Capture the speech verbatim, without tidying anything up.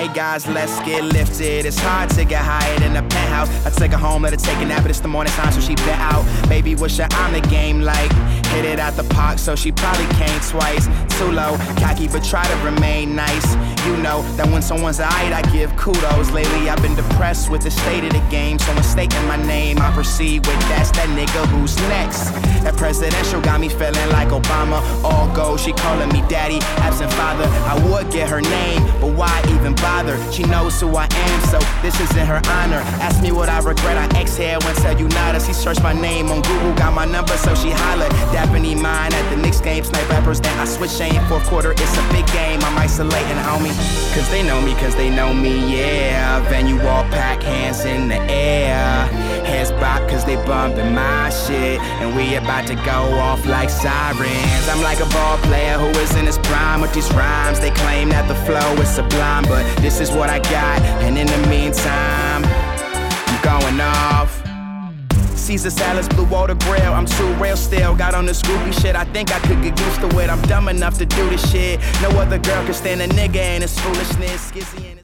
Hey guys, let's get lifted. It's hard to get higher than a penthouse. I take her home, let her take a nap, but it's the morning time, so she bet out. Baby, what's your on the game like? Hit it out the park, so she probably came twice. Too low, cocky, but try to remain nice. You know that when someone's alright, I give kudos. Lately, I've been depressed with the state of the game, so mistaking my name, I proceed with that's that nigga who's next. That presidential got me feeling like Obama. All gold, she calling me daddy, absent father. I would get her name, but why even bother? She knows who I am, so this is in her honor. Ask me what I regret, I exhale and tell you nada. She searched my name on Google, got my number, so she hollered. Dapping mine at the Knicks game, snipe rappers, then I switch aim. Fourth quarter, it's a big game, I'm isolating, homie. Cause they know me, cause they know me, yeah. Venue all pack, hands in the air. Heads bop, cause they bumping my shit. And we about to go off like sirens. I'm like a ball player who is in his prime with these rhymes. They claim that the flow is sublime, but this is what I got. And in the meantime, I'm going off. Caesar salads, blue water grill, I'm too real still. Got on this groupie shit, I think I could get used to it. I'm dumb enough to do this shit. No other girl can stand a nigga and his foolishness. Skizzy and